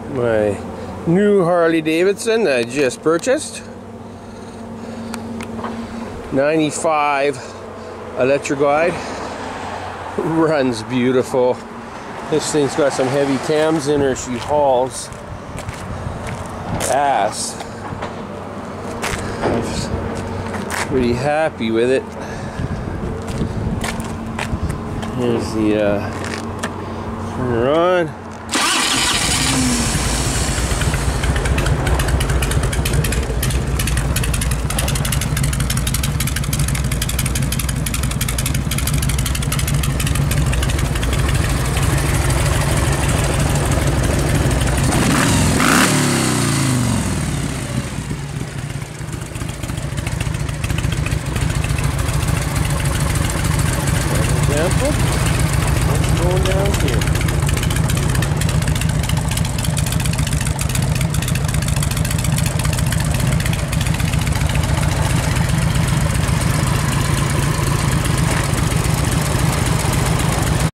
My new Harley Davidson that I just purchased. 95 Electroglide. Runs beautiful. This thing's got some heavy cams in her. She hauls ass. I'm just pretty happy with it. Here's the turn her on.